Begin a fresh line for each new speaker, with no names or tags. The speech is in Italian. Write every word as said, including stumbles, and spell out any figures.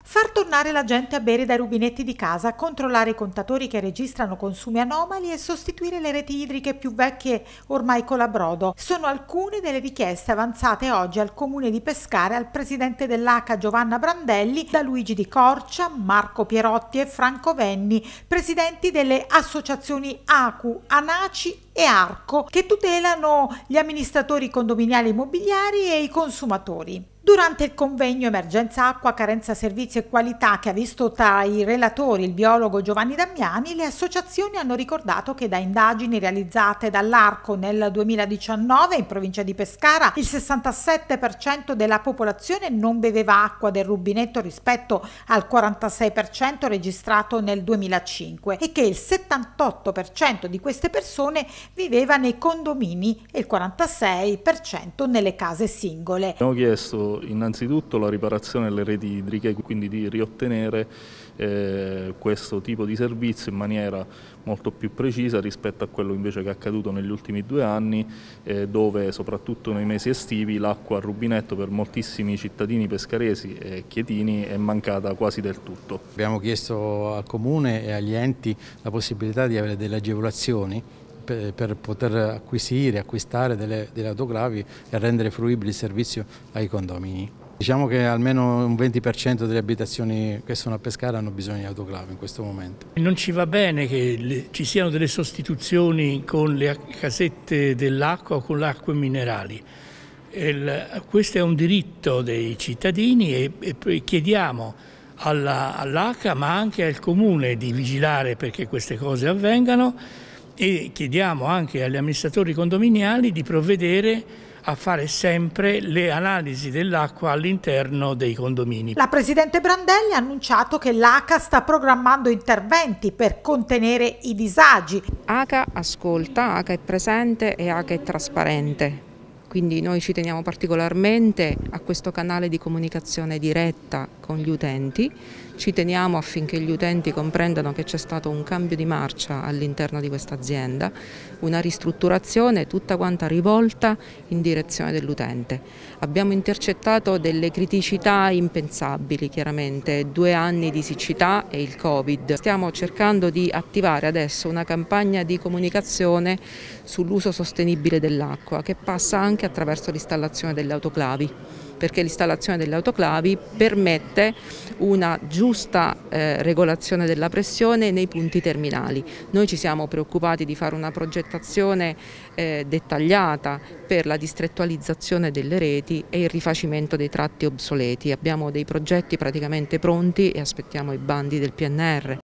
Far tornare la gente a bere dai rubinetti di casa, controllare i contatori che registrano consumi anomali e sostituire le reti idriche più vecchie ormai colabrodo sono alcune delle richieste avanzate oggi al comune di Pescara al presidente dell'A C A Giovanna Brandelli da Luigi Di Corcia, Marco Pierotti e Franco Venni, presidenti delle associazioni A C U, ANACI e ARCO, che tutelano gli amministratori condominiali immobiliari e i consumatori. Durante il convegno Emergenza Acqua, Carenza Servizi e Qualità, che ha visto tra i relatori il biologo Giovanni Damiani, le associazioni hanno ricordato che da indagini realizzate dall'ARCO nel duemiladiciannove in provincia di Pescara il sessantasette per cento della popolazione non beveva acqua del rubinetto rispetto al quarantasei per cento registrato nel duemilacinque e che il settantotto per cento di queste persone viveva nei condomini e il quarantasei per cento nelle case singole.
Abbiamo chiesto innanzitutto la riparazione delle reti idriche, quindi di riottenere eh, questo tipo di servizio in maniera molto più precisa rispetto a quello invece che è accaduto negli ultimi due anni, eh, dove soprattutto nei mesi estivi l'acqua a rubinetto per moltissimi cittadini pescaresi e chietini è mancata quasi del tutto.
Abbiamo chiesto al Comune e agli enti la possibilità di avere delle agevolazioni per poter acquisire, acquistare delle, delle autoclavi e rendere fruibile il servizio ai condomini. Diciamo che almeno un venti per cento delle abitazioni che sono a Pescara hanno bisogno di autoclavi in questo momento.
Non ci va bene che le, ci siano delle sostituzioni con le casette dell'acqua o con le acque minerali. Il, questo è un diritto dei cittadini e, e chiediamo all'A C A ma anche al Comune di vigilare perché queste cose avvengano. E chiediamo anche agli amministratori condominiali di provvedere a fare sempre le analisi dell'acqua all'interno dei condomini.
La presidente Brandelli ha annunciato che l'A C A sta programmando interventi per contenere i disagi.
A C A ascolta, A C A è presente e A C A è trasparente. Quindi noi ci teniamo particolarmente a questo canale di comunicazione diretta con gli utenti, ci teniamo affinché gli utenti comprendano che c'è stato un cambio di marcia all'interno di questa azienda, una ristrutturazione tutta quanta rivolta in direzione dell'utente. Abbiamo intercettato delle criticità impensabili, chiaramente, due anni di siccità e il Covid. Stiamo cercando di attivare adesso una campagna di comunicazione sull'uso sostenibile dell'acqua che passa anche attraverso l'installazione delle autoclavi, perché l'installazione delle autoclavi permette una giusta eh, regolazione della pressione nei punti terminali. Noi ci siamo preoccupati di fare una progettazione eh, dettagliata per la distrettualizzazione delle reti e il rifacimento dei tratti obsoleti. Abbiamo dei progetti praticamente pronti e aspettiamo i bandi del P N R.